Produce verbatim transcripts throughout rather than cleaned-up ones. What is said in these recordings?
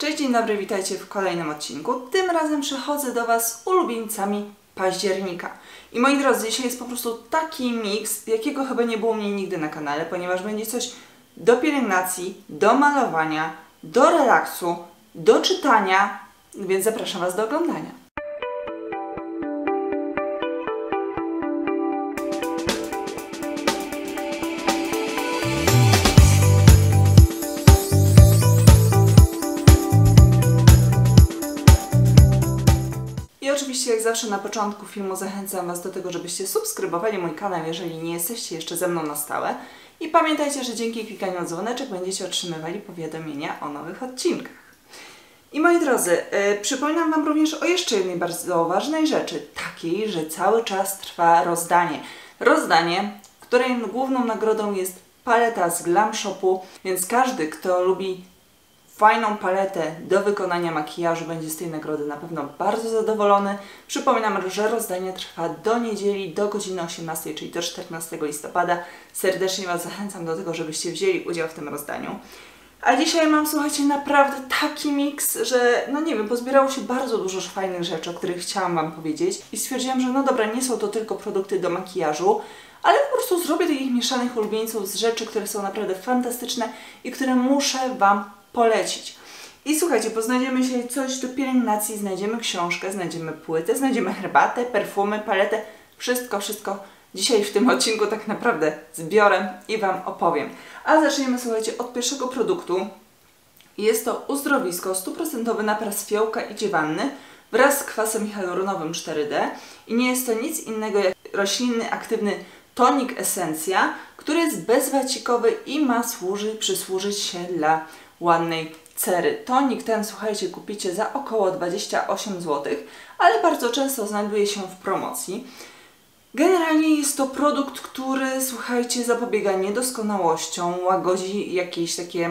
Cześć, dzień dobry, witajcie w kolejnym odcinku. Tym razem przychodzę do Was z ulubieńcami października. I moi drodzy, dzisiaj jest po prostu taki miks, jakiego chyba nie było u mnie nigdy na kanale, ponieważ będzie coś do pielęgnacji, do malowania, do relaksu, do czytania, więc zapraszam Was do oglądania. I oczywiście jak zawsze na początku filmu zachęcam Was do tego, żebyście subskrybowali mój kanał, jeżeli nie jesteście jeszcze ze mną na stałe. I pamiętajcie, że dzięki klikaniu w dzwoneczek będziecie otrzymywali powiadomienia o nowych odcinkach. I moi drodzy, yy, przypominam Wam również o jeszcze jednej bardzo ważnej rzeczy, takiej, że cały czas trwa rozdanie. Rozdanie, której główną nagrodą jest paleta z Glam Shopu, więc każdy, kto lubi fajną paletę do wykonania makijażu, będzie z tej nagrody na pewno bardzo zadowolony. Przypominam, że rozdanie trwa do niedzieli, do godziny osiemnastej, czyli do czternastego listopada. Serdecznie Was zachęcam do tego, żebyście wzięli udział w tym rozdaniu. A dzisiaj mam, słuchajcie, naprawdę taki miks, że no nie wiem, pozbierało się bardzo dużo fajnych rzeczy, o których chciałam Wam powiedzieć. I stwierdziłam, że no dobra, nie są to tylko produkty do makijażu, ale po prostu zrobię takich mieszanych ulubieńców z rzeczy, które są naprawdę fantastyczne i które muszę Wam polecić. I słuchajcie, poznajdziemy się coś do pielęgnacji, znajdziemy książkę, znajdziemy płytę, znajdziemy herbatę, perfumy, paletę, wszystko, wszystko dzisiaj w tym odcinku tak naprawdę zbiorę i Wam opowiem. A zaczniemy, słuchajcie, od pierwszego produktu. Jest to uzdrowisko, stuprocentowy napar z fiołka i dziewanny wraz z kwasem hialuronowym cztery D i nie jest to nic innego jak roślinny, aktywny tonik esencja, który jest bezwacikowy i ma służyć, przysłużyć się dla ładnej cery. Tonik ten, słuchajcie, kupicie za około dwadzieścia osiem złotych, ale bardzo często znajduje się w promocji. Generalnie jest to produkt, który, słuchajcie, zapobiega niedoskonałościom, łagodzi jakieś takie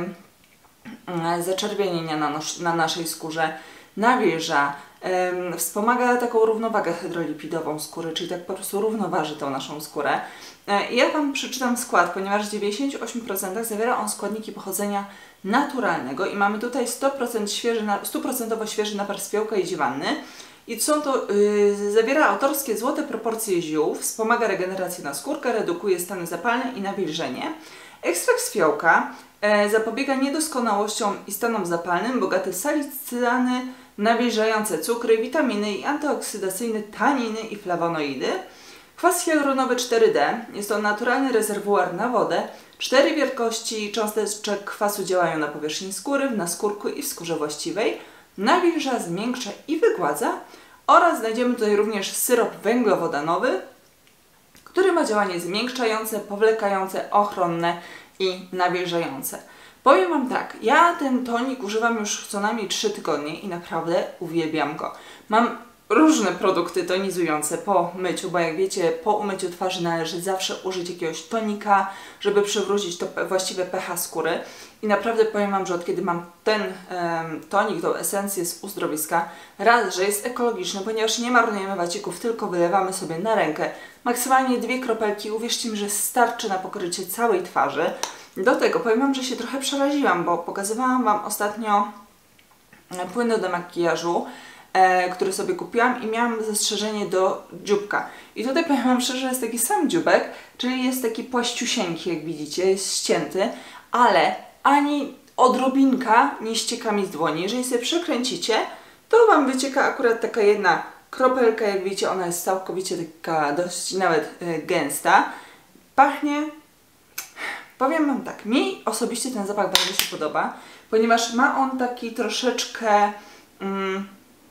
mm, zaczerwienienia na, nos na naszej skórze, nawilża, ym, wspomaga taką równowagę hydrolipidową skóry, czyli tak po prostu równoważy tą naszą skórę. Yy, ja Wam przeczytam skład, ponieważ w dziewięćdziesięciu ośmiu procentach zawiera on składniki pochodzenia naturalnego i mamy tutaj sto procent świeży, sto procent świeży napar z fiołka i dziewanny. I są to, yy, zawiera autorskie złote proporcje ziół, wspomaga regenerację naskórka, redukuje stany zapalne i nawilżenie. Ekstrakt z fiołka yy, zapobiega niedoskonałościom i stanom zapalnym, bogaty w salicylany, nawilżające cukry, witaminy i antyoksydacyjne taniny i flawonoidy. Kwas hialuronowy cztery D jest to naturalny rezerwuar na wodę. Cztery wielkości cząsteczek kwasu działają na powierzchni skóry, w naskórku i w skórze właściwej. Nawilża, zmiękcza i wygładza. Oraz znajdziemy tutaj również syrop węglowodanowy, który ma działanie zmiękczające, powlekające, ochronne i nawilżające. Powiem Wam tak, ja ten tonik używam już co najmniej trzy tygodnie i naprawdę uwielbiam go. Mam różne produkty tonizujące po myciu, bo jak wiecie, po umyciu twarzy należy zawsze użyć jakiegoś tonika, żeby przywrócić to właściwe pH skóry. I naprawdę powiem Wam, że od kiedy mam ten um, tonik, tą esencję z uzdrowiska, raz, że jest ekologiczny, ponieważ nie marnujemy wacików, tylko wylewamy sobie na rękę maksymalnie dwie kropelki. Uwierzcie mi, że starczy na pokrycie całej twarzy. Do tego powiem Wam, że się trochę przeraziłam, bo pokazywałam Wam ostatnio płyny do makijażu, E, który sobie kupiłam i miałam zastrzeżenie do dzióbka. I tutaj powiem Wam szczerze, jest taki sam dzióbek, czyli jest taki płaściusieńki, jak widzicie, jest ścięty, ale ani odrobinka nie ścieka mi z dłoni. Jeżeli sobie przekręcicie, to Wam wycieka akurat taka jedna kropelka, jak widzicie, ona jest całkowicie taka dość nawet e, gęsta. Pachnie, powiem Wam tak, mi osobiście ten zapach bardzo się podoba, ponieważ ma on taki troszeczkę mm,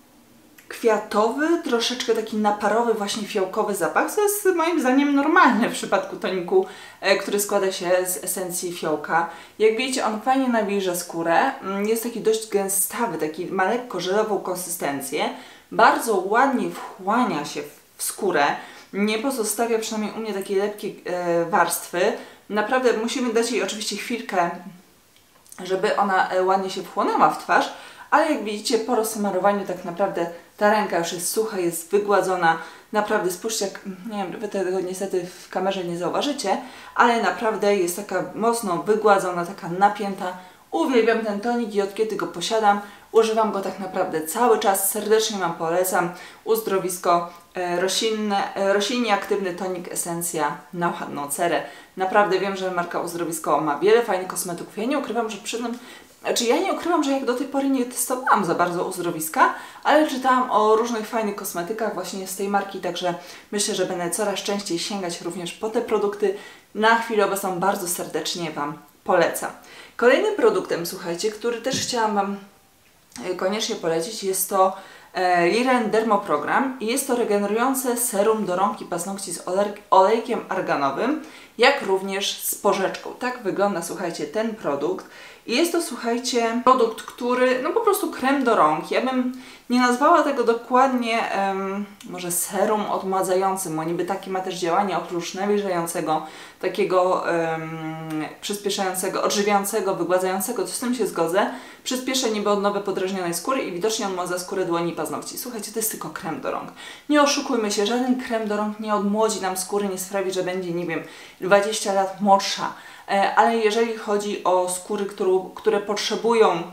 kwiatowy, troszeczkę taki naparowy, właśnie fiołkowy zapach, co jest moim zdaniem normalne w przypadku toniku, e, który składa się z esencji fiołka. Jak widzicie, on fajnie nawilża skórę, jest taki dość gęstawy, taki ma lekko żelową konsystencję, bardzo ładnie wchłania się w skórę, nie pozostawia przynajmniej u mnie takiej lepkiej e, warstwy. Naprawdę musimy dać jej oczywiście chwilkę, żeby ona ładnie się wchłonęła w twarz, ale jak widzicie, po rozsmarowaniu tak naprawdę ta ręka już jest sucha, jest wygładzona. Naprawdę spójrzcie, jak, nie wiem, Wy tego niestety w kamerze nie zauważycie, ale naprawdę jest taka mocno wygładzona, taka napięta. Uwielbiam ten tonik i od kiedy go posiadam, Używam go tak naprawdę cały czas, serdecznie Wam polecam. Uzdrowisko e, roślinne, e, roślinnie aktywny tonik esencja na ładną cerę. Naprawdę wiem, że marka Uzdrowisko ma wiele fajnych kosmetyków. Ja nie ukrywam, że przyznam, znaczy ja nie ukrywam, że jak do tej pory nie testowałam za bardzo Uzdrowiska, ale czytałam o różnych fajnych kosmetykach właśnie z tej marki, także myślę, że będę coraz częściej sięgać również po te produkty. Na chwilę obecną bardzo serdecznie Wam polecam. Kolejnym produktem, słuchajcie, który też chciałam Wam koniecznie polecić, jest to e, Liren Dermoprogram i jest to regenerujące serum do rąk i paznokci z olejkiem arganowym, jak również z porzeczką. Tak wygląda, słuchajcie, ten produkt. I jest to, słuchajcie, produkt, który, no po prostu krem do rąk. Ja bym nie nazwała tego dokładnie um, może serum odmładzającym, bo niby takie ma też działanie oprócz nawilżającego, takiego um, przyspieszającego, odżywiającego, wygładzającego, to z tym się zgodzę. Przyspiesza niby odnowę podrażnionej skóry i widocznie odmładza skórę dłoni i paznokci. Słuchajcie, to jest tylko krem do rąk. Nie oszukujmy się, żaden krem do rąk nie odmłodzi nam skóry, nie sprawi, że będzie, nie wiem, dwadzieścia lat młodsza. Ale jeżeli chodzi o skóry, którą, które potrzebują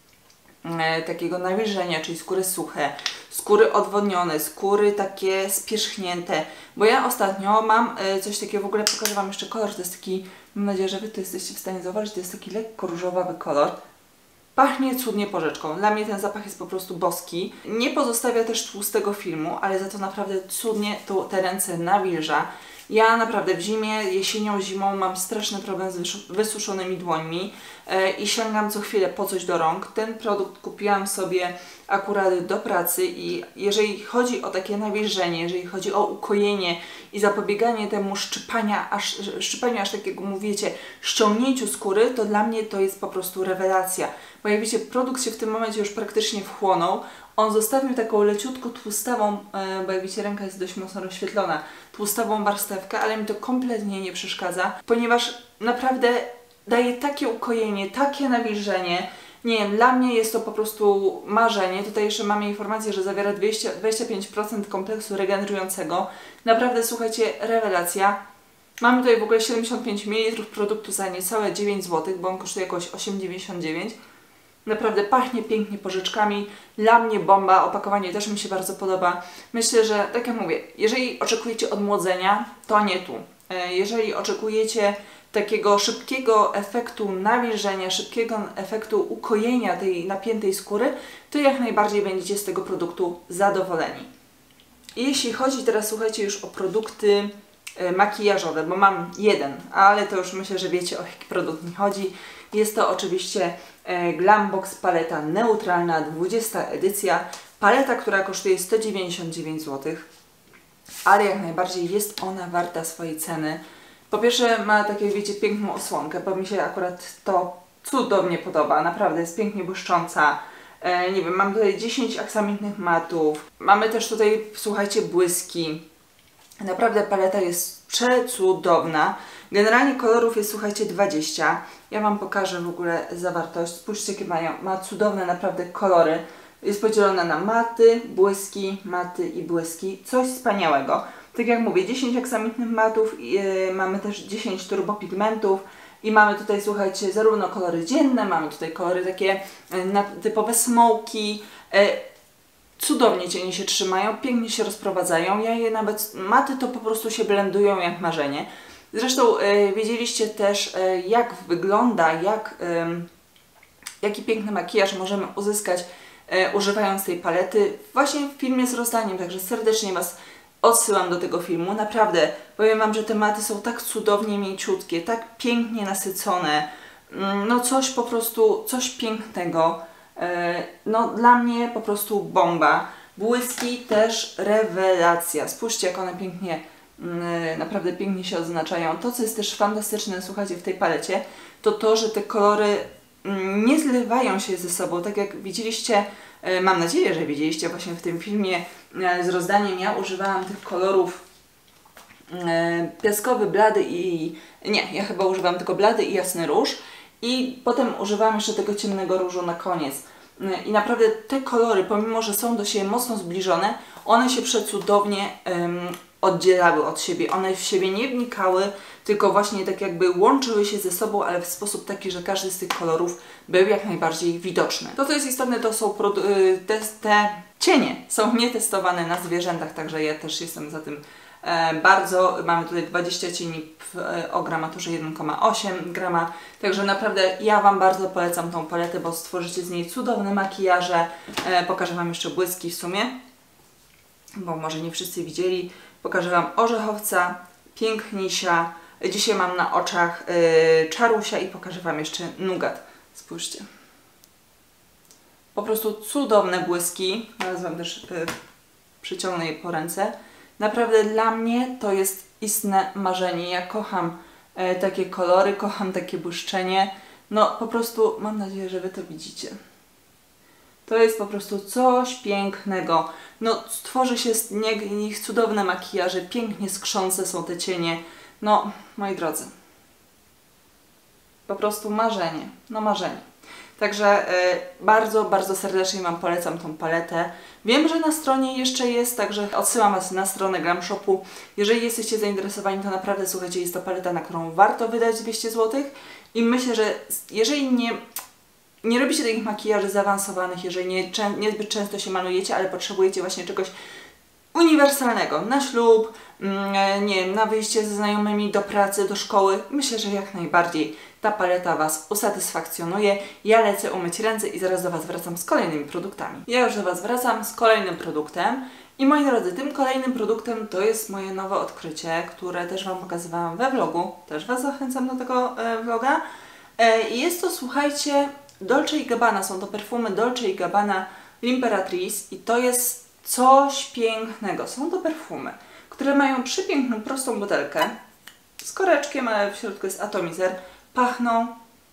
e, takiego nawilżenia, czyli skóry suche, skóry odwodnione, skóry takie spierzchnięte, bo ja ostatnio mam e, coś takiego, w ogóle pokażę Wam jeszcze kolor, to jest taki, mam nadzieję, że Wy to jesteście w stanie zauważyć, to jest taki lekko różowawy kolor. Pachnie cudnie porzeczką. Dla mnie ten zapach jest po prostu boski. Nie pozostawia też tłustego filmu, ale za to naprawdę cudnie to, te ręce nawilża. Ja naprawdę w zimie, jesienią, zimą mam straszny problem z wysuszonymi dłońmi e, i sięgam co chwilę po coś do rąk. Ten produkt kupiłam sobie akurat do pracy i jeżeli chodzi o takie nawilżenie, jeżeli chodzi o ukojenie i zapobieganie temu szczypania, aż, szczypaniu aż takiego, mówicie, ściągnięciu skóry, to dla mnie to jest po prostu rewelacja. Bo jak wiecie, produkt się w tym momencie już praktycznie wchłonął. On zostawił taką leciutko tłustawą, bo jak widzicie, ręka jest dość mocno rozświetlona, tłustawą warstewkę, ale mi to kompletnie nie przeszkadza, ponieważ naprawdę daje takie ukojenie, takie nawilżenie. Nie wiem, dla mnie jest to po prostu marzenie. Tutaj jeszcze mamy informację, że zawiera dwieście, dwadzieścia pięć procent kompleksu regenerującego. Naprawdę, słuchajcie, rewelacja. Mamy tutaj w ogóle siedemdziesiąt pięć mililitrów produktu za niecałe dziewięć złotych, bo on kosztuje jakoś osiem dziewięćdziesiąt dziewięć. Naprawdę pachnie pięknie porzeczkami. Dla mnie bomba, opakowanie też mi się bardzo podoba. Myślę, że tak jak mówię, jeżeli oczekujecie odmłodzenia, to nie tu. Jeżeli oczekujecie takiego szybkiego efektu nawilżenia, szybkiego efektu ukojenia tej napiętej skóry, to jak najbardziej będziecie z tego produktu zadowoleni. I jeśli chodzi teraz, słuchajcie, już o produkty makijażowe, bo mam jeden, ale to już myślę, że wiecie, o jaki produkt mi chodzi. Jest to oczywiście Glambox paleta neutralna, dwudziesta edycja. Paleta, która kosztuje sto dziewięćdziesiąt dziewięć złotych, ale jak najbardziej jest ona warta swojej ceny. Po pierwsze ma takie, wiecie, piękną osłonkę, bo mi się akurat to cudownie podoba. Naprawdę jest pięknie błyszcząca. E, nie wiem, mam tutaj dziesięć aksamitnych matów. Mamy też tutaj, słuchajcie, błyski. Naprawdę paleta jest przecudowna. Generalnie kolorów jest, słuchajcie, dwadzieścia. Ja Wam pokażę w ogóle zawartość. Spójrzcie, jakie mają, ma cudowne naprawdę kolory. Jest podzielona na maty, błyski, maty i błyski. Coś wspaniałego. Tak jak mówię, dziesięć aksamitnych matów, yy, mamy też dziesięć turbopigmentów i mamy tutaj, słuchajcie, zarówno kolory dzienne, mamy tutaj kolory takie yy, typowe smoki. Yy, Cudownie cienie się trzymają, pięknie się rozprowadzają. Ja je nawet, maty to po prostu się blendują jak marzenie. Zresztą yy, wiedzieliście też, yy, jak wygląda, jak, yy, jaki piękny makijaż możemy uzyskać yy, używając tej palety właśnie w filmie z rozdaniem, także serdecznie Was odsyłam do tego filmu. Naprawdę, powiem Wam, że te maty są tak cudownie mięciutkie, tak pięknie nasycone. No coś po prostu, coś pięknego. No dla mnie po prostu bomba. Błyski też rewelacja. Spójrzcie, jak one pięknie, naprawdę pięknie się odznaczają. To, co jest też fantastyczne, słuchajcie, w tej palecie, to to, że te kolory nie zlewają się ze sobą. Tak jak widzieliście, mam nadzieję, że widzieliście właśnie w tym filmie z rozdaniem, ja używałam tych kolorów piaskowy, blady i... nie, ja chyba używam tylko blady i jasny róż. I potem używałam jeszcze tego ciemnego różu na koniec. I naprawdę te kolory, pomimo że są do siebie mocno zbliżone, one się przecudownie um, oddzielały od siebie. One w siebie nie wnikały, tylko właśnie tak jakby łączyły się ze sobą, ale w sposób taki, że każdy z tych kolorów był jak najbardziej widoczny. To, co jest istotne, to są te, te cienie. Są nietestowane na zwierzętach, także ja też jestem za tym e, bardzo. Mamy tutaj dwadzieścia cieni w, e, o gramaturze jeden przecinek osiem grama, także naprawdę ja Wam bardzo polecam tą paletę, bo stworzycie z niej cudowne makijaże. E, pokażę Wam jeszcze błyski w sumie, bo może nie wszyscy widzieli. Pokażę Wam orzechowca, pięknisia. Dzisiaj mam na oczach yy, czarusia i pokażę Wam jeszcze nugat. Spójrzcie. Po prostu cudowne błyski. Zaraz Wam też yy, przyciągnę je po ręce. Naprawdę dla mnie to jest istne marzenie. Ja kocham yy, takie kolory, kocham takie błyszczenie. No po prostu mam nadzieję, że Wy to widzicie. To jest po prostu coś pięknego. No, stworzy się z nich cudowne makijaże, pięknie skrzące są te cienie. No, moi drodzy, po prostu marzenie, no marzenie. Także y, bardzo, bardzo serdecznie Wam polecam tą paletę. Wiem, że na stronie jeszcze jest, także odsyłam Was na stronę Glam Shopu. Jeżeli jesteście zainteresowani, to naprawdę, słuchajcie, jest to paleta, na którą warto wydać dwieście złotych. I myślę, że jeżeli nie... Nie robicie takich makijaży zaawansowanych, jeżeli nie, niezbyt często się malujecie, ale potrzebujecie właśnie czegoś uniwersalnego na ślub, nie wiem, na wyjście ze znajomymi, do pracy, do szkoły. Myślę, że jak najbardziej ta paleta Was usatysfakcjonuje. Ja lecę umyć ręce i zaraz do Was wracam z kolejnymi produktami. Ja już do Was wracam z kolejnym produktem. I moi drodzy, tym kolejnym produktem to jest moje nowe odkrycie, które też Wam pokazywałam we vlogu. Też Was zachęcam do tego e, vloga. E, jest to, słuchajcie, Dolce i Gabbana, są to perfumy Dolce i Gabbana L'Imperatrice i to jest coś pięknego. Są to perfumy, które mają przepiękną, prostą butelkę z koreczkiem, ale w środku jest atomizer. Pachną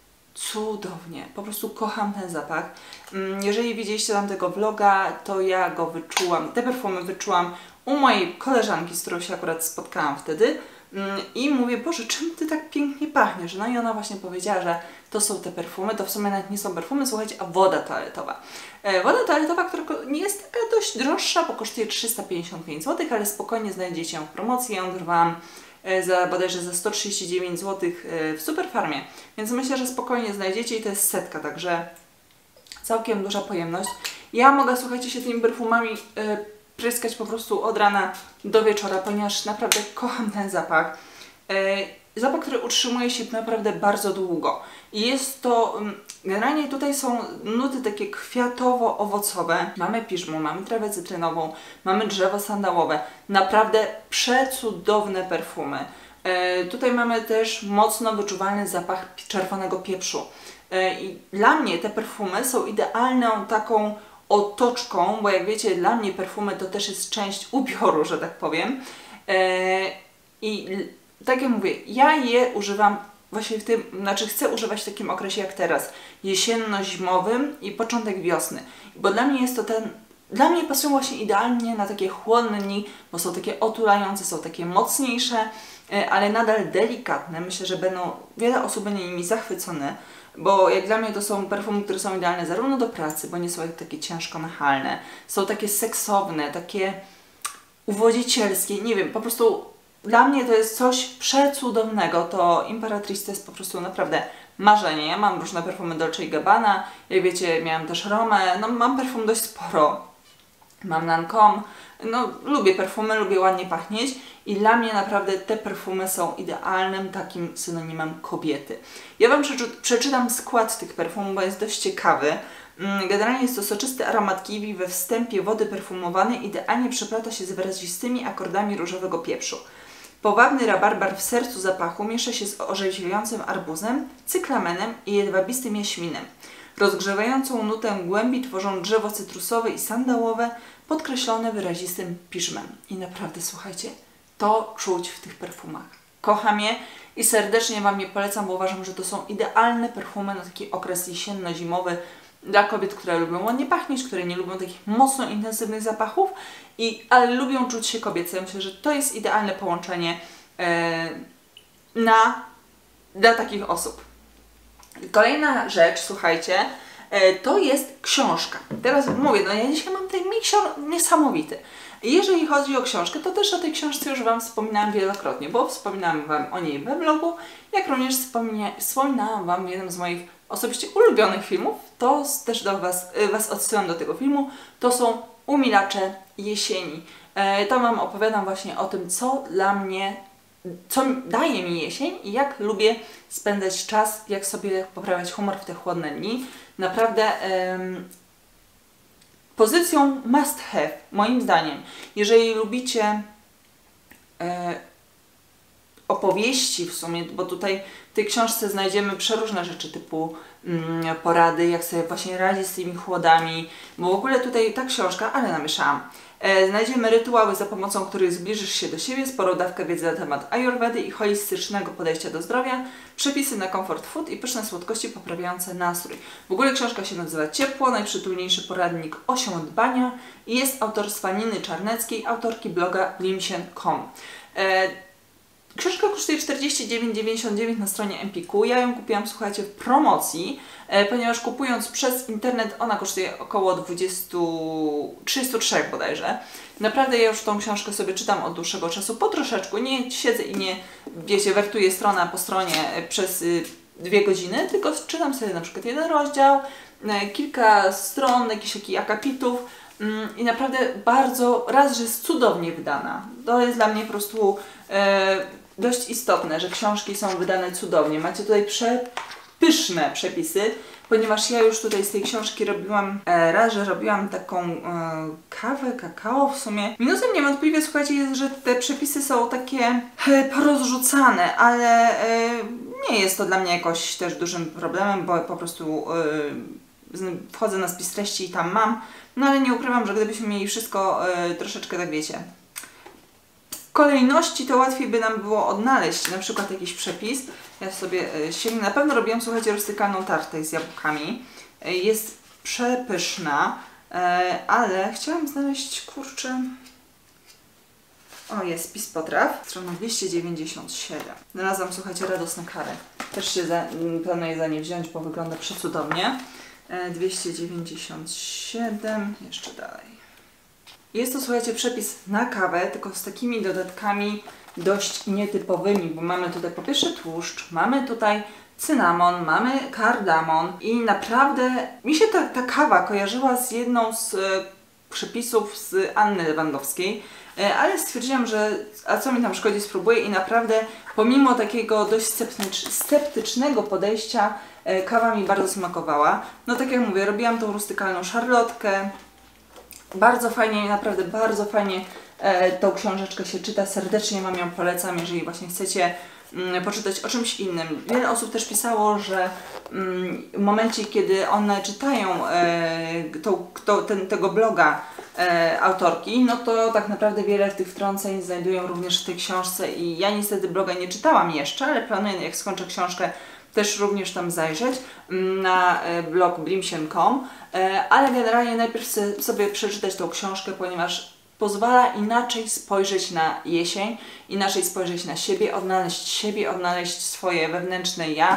cudownie. Po prostu kocham ten zapach. Jeżeli widzieliście tam tego vloga, to ja go wyczułam. Te perfumy wyczułam u mojej koleżanki, z którą się akurat spotkałam wtedy. I mówię, Boże, czym Ty tak pięknie pachniesz? No i ona właśnie powiedziała, że to są te perfumy, to w sumie nawet nie są perfumy, słuchajcie, a woda toaletowa. E, woda toaletowa, która nie jest taka dość droższa, bo kosztuje trzysta pięćdziesiąt pięć złotych, ale spokojnie znajdziecie ją w promocji. Ja ją dorwałam e, za bodajże za sto trzydzieści dziewięć złotych e, w Superfarmie, więc myślę, że spokojnie znajdziecie i to jest setka, także całkiem duża pojemność. Ja mogę, słuchajcie, się tymi perfumami e, pryskać po prostu od rana do wieczora, ponieważ naprawdę kocham ten zapach. Yy, zapach, który utrzymuje się naprawdę bardzo długo. I jest to, generalnie tutaj są nuty takie kwiatowo-owocowe. Mamy piżmu, mamy trawę cytrynową, mamy drzewo sandałowe. Naprawdę przecudowne perfumy. Yy, tutaj mamy też mocno wyczuwalny zapach czerwonego pieprzu. Yy, I dla mnie te perfumy są idealną taką otoczką, bo jak wiecie, dla mnie perfumy to też jest część ubioru, że tak powiem. Eee, I tak jak mówię, ja je używam właśnie w tym, znaczy chcę używać w takim okresie jak teraz, jesienno-zimowym i początek wiosny. Bo dla mnie jest to ten, dla mnie pasują właśnie idealnie na takie chłodne dni, bo są takie otulające, są takie mocniejsze, ale nadal delikatne. Myślę, że będą, wiele osób będzie nimi zachwycone. Bo jak dla mnie to są perfumy, które są idealne zarówno do pracy, bo nie są takie ciężko nachalne, są takie seksowne, takie uwodzicielskie, nie wiem, po prostu dla mnie to jest coś przecudownego. To Imperatrice to jest po prostu naprawdę marzenie. Ja mam różne perfumy Dolce i Gabbana, jak wiecie, miałam też Romę, no mam perfum dość sporo. Mam Lancôme, no lubię perfumy, lubię ładnie pachnieć i dla mnie naprawdę te perfumy są idealnym takim synonimem kobiety. Ja Wam przeczy przeczytam skład tych perfumów, bo jest dość ciekawy. Generalnie jest to soczysty aromat kiwi we wstępie wody perfumowanej, idealnie przeplata się z wyrazistymi akordami różowego pieprzu. Powabny rabarbar w sercu zapachu miesza się z orzeźwiającym arbuzem, cyklamenem i jedwabistym jaśminem. Rozgrzewającą nutę głębi tworzą drzewo cytrusowe i sandałowe, podkreślone wyrazistym piżmem. I naprawdę, słuchajcie, to czuć w tych perfumach. Kocham je i serdecznie Wam je polecam, bo uważam, że to są idealne perfumy na taki okres jesienno-zimowy dla kobiet, które lubią ładnie pachnieć, które nie lubią takich mocno intensywnych zapachów, i, ale lubią czuć się kobiece. Myślę, że to jest idealne połączenie e, na, dla takich osób. Kolejna rzecz, słuchajcie, to jest książka. Teraz mówię, no ja dzisiaj mam ten miksior niesamowity. I jeżeli chodzi o książkę, to też o tej książce już Wam wspominałam wielokrotnie, bo wspominałam Wam o niej we vlogu, jak również wspominałam Wam jednym z moich osobiście ulubionych filmów, to też do Was, Was odsyłam do tego filmu, to są Umilacze jesieni. E, tam Wam opowiadam właśnie o tym, co dla mnie, co daje mi jesień i jak lubię spędzać czas, jak sobie poprawiać humor w te chłodne dni. Naprawdę em, pozycją must have, moim zdaniem, jeżeli lubicie e, opowieści w sumie, bo tutaj w tej książce znajdziemy przeróżne rzeczy typu mm, porady, jak sobie właśnie radzić z tymi chłodami, bo w ogóle tutaj ta książka, ale namieszałam, e, znajdziemy rytuały, za pomocą których zbliżysz się do siebie, sporą dawkę wiedzy na temat ayurvedy i holistycznego podejścia do zdrowia, przepisy na comfort food i pyszne słodkości poprawiające nastrój. W ogóle książka się nazywa Ciepło, najprzytulniejszy poradnik osiądbania i jest autorstwa Niny Czarneckiej, autorki bloga blimsien kropka com. E, Książka kosztuje czterdzieści dziewięć dziewięćdziesiąt dziewięć na stronie Empiku. Ja ją kupiłam, słuchajcie, w promocji, e, ponieważ kupując przez internet ona kosztuje około dwadzieścia, trzydzieści trzy bodajże. Naprawdę ja już tą książkę sobie czytam od dłuższego czasu, po troszeczku. Nie siedzę i nie, wiecie, wertuję strona po stronie przez y, dwie godziny, tylko czytam sobie na przykład jeden rozdział, e, kilka stron, jakichś takich akapitów. I naprawdę bardzo, raz, że jest cudownie wydana. To jest dla mnie po prostu e, dość istotne, że książki są wydane cudownie. Macie tutaj przepyszne przepisy, ponieważ ja już tutaj z tej książki robiłam, e, raz, że robiłam taką e, kawę, kakao w sumie. Minusem niewątpliwie, słuchajcie, jest, że te przepisy są takie e, porozrzucane, ale e, nie jest to dla mnie jakoś też dużym problemem, bo po prostu e, wchodzę na spis treści i tam mam. No ale nie ukrywam, że gdybyśmy mieli wszystko yy, troszeczkę, tak wiecie, w kolejności, to łatwiej by nam było odnaleźć na przykład jakiś przepis. Ja sobie yy, sięgnę, na pewno robiłam, słuchajcie, rustykalną tartę z jabłkami. Yy, jest przepyszna, yy, ale chciałam znaleźć, kurczę... O, jest spis potraw, strona dwieście dziewięćdziesiąt siedem. Znalazłam, słuchajcie, radosne kary. Też się za, planuję za nie wziąć, bo wygląda przecudownie. dwieście dziewięćdziesiąt siedem, jeszcze dalej. Jest to, słuchajcie, przepis na kawę, tylko z takimi dodatkami dość nietypowymi, bo mamy tutaj po pierwsze tłuszcz, mamy tutaj cynamon, mamy kardamon i naprawdę mi się ta, ta kawa kojarzyła z jedną z e, przepisów z Anny Lewandowskiej, e, ale stwierdziłam, że a co mi tam szkodzi, spróbuję i naprawdę pomimo takiego dość sceptycz, sceptycznego podejścia kawa mi bardzo smakowała. No tak jak mówię, robiłam tą rustykalną szarlotkę. Bardzo fajnie, naprawdę bardzo fajnie e, tą książeczkę się czyta. Serdecznie Wam ją polecam, jeżeli właśnie chcecie mm, poczytać o czymś innym. Wiele osób też pisało, że mm, w momencie, kiedy one czytają e, tą, to, ten, tego bloga e, autorki, no to tak naprawdę wiele tych wtrąceń znajdują również w tej książce i ja niestety bloga nie czytałam jeszcze, ale planuję, jak skończę książkę, też również tam zajrzeć na blog blimsien kropka com, ale generalnie najpierw chcę sobie przeczytać tą książkę, ponieważ pozwala inaczej spojrzeć na jesień, inaczej spojrzeć na siebie, odnaleźć siebie, odnaleźć swoje wewnętrzne ja,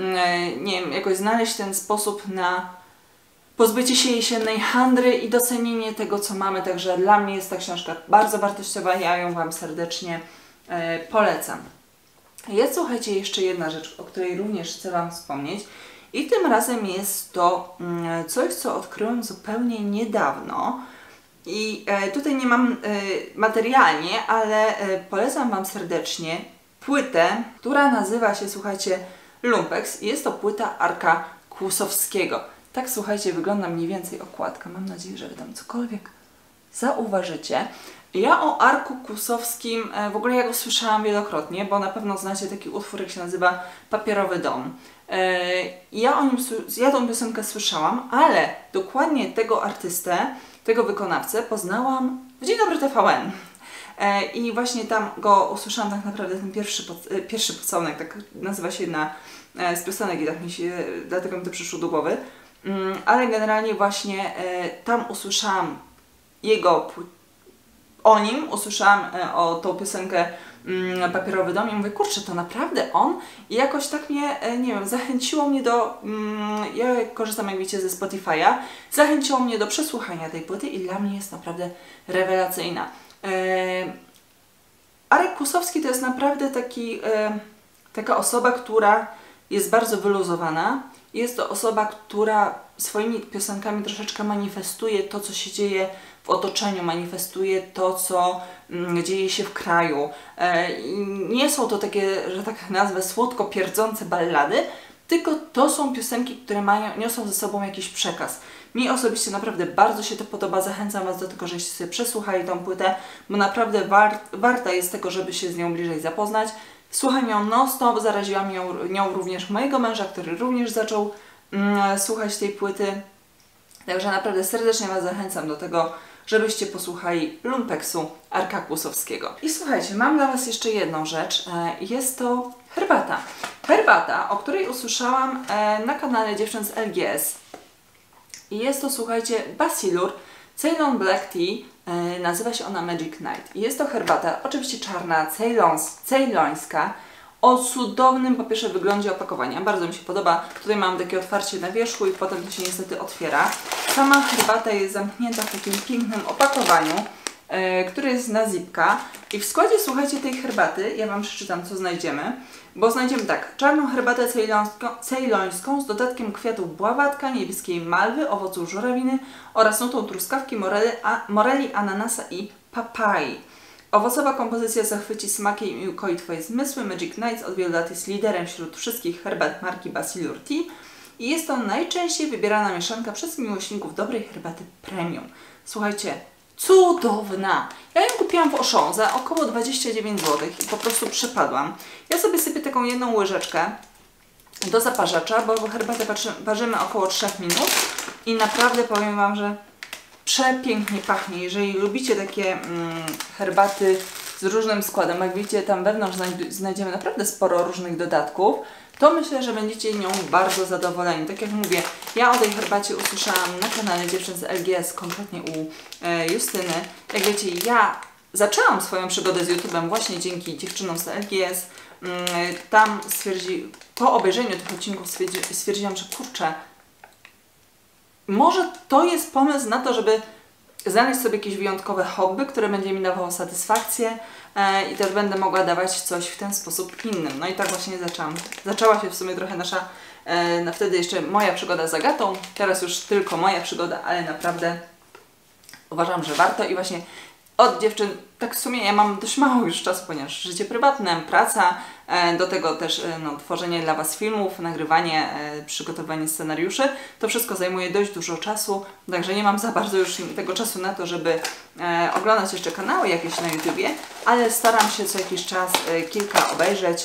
nie wiem, jakoś znaleźć ten sposób na pozbycie się jesiennej handry i docenienie tego, co mamy. Także dla mnie jest ta książka bardzo wartościowa, ja ją Wam serdecznie e, polecam. Jest, słuchajcie, jeszcze jedna rzecz, o której również chcę Wam wspomnieć i tym razem jest to mm, coś, co odkryłam zupełnie niedawno i e, tutaj nie mam e, materialnie, ale e, polecam Wam serdecznie płytę, która nazywa się, słuchajcie, Lumpex i jest to płyta Arka Kłusowskiego. Tak, słuchajcie, wygląda mniej więcej okładka. Mam nadzieję, że Wy tam cokolwiek zauważycie. Ja o Arku Kłusowskim, w ogóle ja go słyszałam wielokrotnie, bo na pewno znacie taki utwór, jak się nazywa Papierowy Dom. Ja o nim, ja tą piosenkę słyszałam, ale dokładnie tego artystę, tego wykonawcę poznałam w Dzień Dobry T V N. I właśnie tam go usłyszałam tak naprawdę, ten pierwszy, pierwszy pocałunek, tak nazywa się jedna z piosenek i tak mi się, dlatego mi to przyszło do głowy. Ale generalnie właśnie tam usłyszałam jego, o nim, usłyszałam o tą piosenkę mm, Papierowy dom i mówię, kurczę, to naprawdę on? I jakoś tak mnie, e, nie wiem, zachęciło mnie do, mm, ja korzystam, jak wiecie, ze Spotify'a, zachęciło mnie do przesłuchania tej płyty i dla mnie jest naprawdę rewelacyjna. E, Arek Kłusowski to jest naprawdę taki, e, taka osoba, która jest bardzo wyluzowana. Jest to osoba, która swoimi piosenkami troszeczkę manifestuje to, co się dzieje w otoczeniu, manifestuje to, co mm, dzieje się w kraju. E, nie są to takie, że tak nazwę, słodko pierdzące ballady, tylko to są piosenki, które mają, niosą ze sobą jakiś przekaz. Mi osobiście naprawdę bardzo się to podoba. Zachęcam Was do tego, żebyście sobie przesłuchali tą płytę, bo naprawdę war, warta jest tego, żeby się z nią bliżej zapoznać. Słucham ją non-stop, zaraziłam ją, nią również mojego męża, który również zaczął mm, słuchać tej płyty. Także naprawdę serdecznie Was zachęcam do tego, żebyście posłuchali Lumpeksu Arka Kłusowskiego. I słuchajcie, mam dla Was jeszcze jedną rzecz. Jest to herbata. Herbata, o której usłyszałam na kanale dziewczyn z L G S. I jest to, słuchajcie, Basilur Ceylon Black Tea. Nazywa się ona Magic Night. I jest to herbata, oczywiście czarna, ceylons, ceylońska, o cudownym, po pierwsze, wyglądzie opakowania. Bardzo mi się podoba. Tutaj mam takie otwarcie na wierzchu i potem to się niestety otwiera. Sama herbata jest zamknięta w takim pięknym opakowaniu, yy, które jest na zipka. I w składzie, słuchajcie, tej herbaty, ja Wam przeczytam, co znajdziemy, bo znajdziemy tak, czarną herbatę ceylońską, ceylońską z dodatkiem kwiatów bławatka, niebieskiej malwy, owoców żurawiny oraz nutą truskawki, moreli, a, moreli ananasa i papai. Owocowa kompozycja zachwyci smakiem i ukoi Twoje zmysły. Magic Nights od wielu lat jest liderem wśród wszystkich herbat marki Basilur Tea i jest to najczęściej wybierana mieszanka przez miłośników dobrej herbaty premium. Słuchajcie, cudowna! Ja ją kupiłam w Auchan za około dwadzieścia dziewięć złotych i po prostu przepadłam. Ja sobie sypię taką jedną łyżeczkę do zaparzacza, bo herbatę parzymy około trzech minut i naprawdę powiem Wam, że przepięknie pachnie. Jeżeli lubicie takie mm, herbaty z różnym składem, jak widzicie, tam wewnątrz znajdziemy naprawdę sporo różnych dodatków, to myślę, że będziecie nią bardzo zadowoleni. Tak jak mówię, ja o tej herbacie usłyszałam na kanale dziewczyn z L G S, konkretnie u e, Justyny. Jak wiecie, ja zaczęłam swoją przygodę z YouTube'em właśnie dzięki dziewczynom z L G S. Mm, tam stwierdzi, po obejrzeniu tych odcinków stwierdzi, stwierdziłam, że kurczę, może to jest pomysł na to, żeby znaleźć sobie jakieś wyjątkowe hobby, które będzie mi dawało satysfakcję e, i też będę mogła dawać coś w ten sposób innym. No i tak właśnie zaczęłam. Zaczęła się w sumie trochę nasza, e, no wtedy jeszcze moja przygoda z Agatą, teraz już tylko moja przygoda, ale naprawdę uważam, że warto i właśnie od dziewczyn, tak w sumie ja mam dość mało już czasu, ponieważ życie prywatne, praca, e, do tego też e, no, tworzenie dla Was filmów, nagrywanie, e, przygotowanie scenariuszy. To wszystko zajmuje dość dużo czasu, także nie mam za bardzo już tego czasu na to, żeby e, oglądać jeszcze kanały jakieś na YouTubie, ale staram się co jakiś czas e, kilka obejrzeć,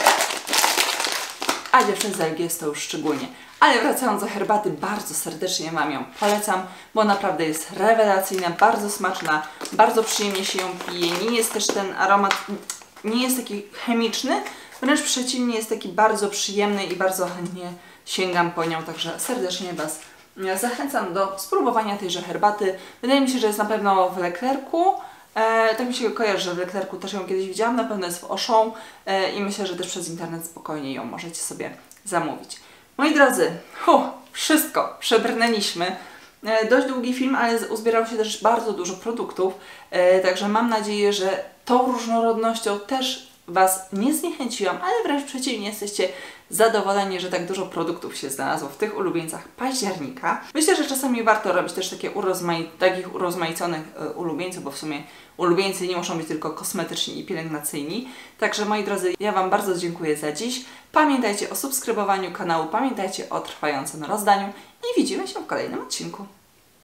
a dziewczyn z L G S to już szczególnie. Ale wracając do herbaty, bardzo serdecznie Wam ją polecam, bo naprawdę jest rewelacyjna, bardzo smaczna, bardzo przyjemnie się ją pije. Nie jest też ten aromat, nie jest taki chemiczny, wręcz przeciwnie, jest taki bardzo przyjemny i bardzo chętnie sięgam po nią, także serdecznie Was zachęcam do spróbowania tejże herbaty. Wydaje mi się, że jest na pewno w Leclercu. E, tak mi się kojarzy, że w Leclercu też ją kiedyś widziałam, na pewno jest w Auchan e, i myślę, że też przez internet spokojnie ją możecie sobie zamówić. Moi drodzy, hu, wszystko przebrnęliśmy. E, dość długi film, ale uzbierało się też bardzo dużo produktów, e, także mam nadzieję, że tą różnorodnością też Was nie zniechęciłam, ale wręcz przeciwnie, jesteście zadowoleni, że tak dużo produktów się znalazło w tych ulubieńcach października. Myślę, że czasami warto robić też takie urozmai takich urozmaiconych y, ulubieńców, bo w sumie ulubieńcy nie muszą być tylko kosmetyczni i pielęgnacyjni. Także moi drodzy, ja Wam bardzo dziękuję za dziś. Pamiętajcie o subskrybowaniu kanału, pamiętajcie o trwającym rozdaniu i widzimy się w kolejnym odcinku.